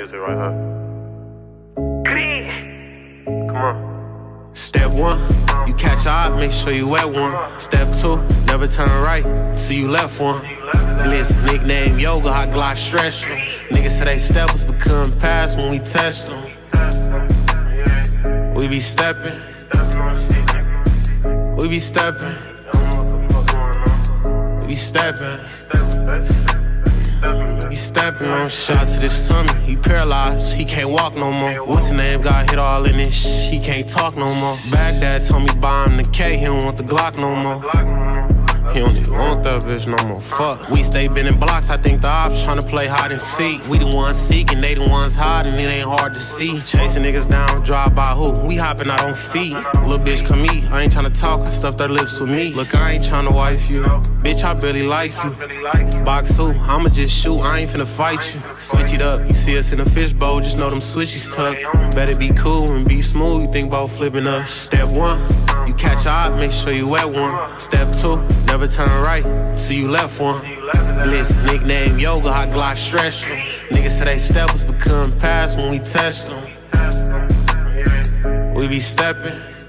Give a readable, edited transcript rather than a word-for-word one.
music right here. Come on. Step 1, you catch a eye, make sure you wet one. Step 2, never turn right till you left one. Blitz, nickname Yoga, hot Glock stretch them. Niggas say they steppers become pass when we test them. We be stepping. We be stepping. We be stepping. He stepping on shots to this tummy. He paralyzed, he can't walk no more. What's his name? Got hit all in this shit, he can't talk no more. Baghdad told me buy him the K, he don't want the Glock no more. He don't even want that bitch no more, fuck. We stay bending blocks, I think the ops tryna play hide and seek. We the ones seeking, they the ones hiding, it ain't hard to see. Chasing niggas down, drive by who? We hopping out on feet. Little bitch come eat, I ain't tryna talk, I stuff their lips with me. Look, I ain't tryna wife you, bitch, I barely like you. Box 2, I'ma just shoot, I ain't finna fight you. Switch it up, you see us in a fishbowl, just know them switchies tuck. Better be cool and be smooth, you think about flipping us. Step 1, you catch a eye, make sure you wet one. Step 2, never turn right till you left one. Blitz, nickname Yoga, hot Glock stretch them. Niggas say they steppers become pass when we test them. We be stepping.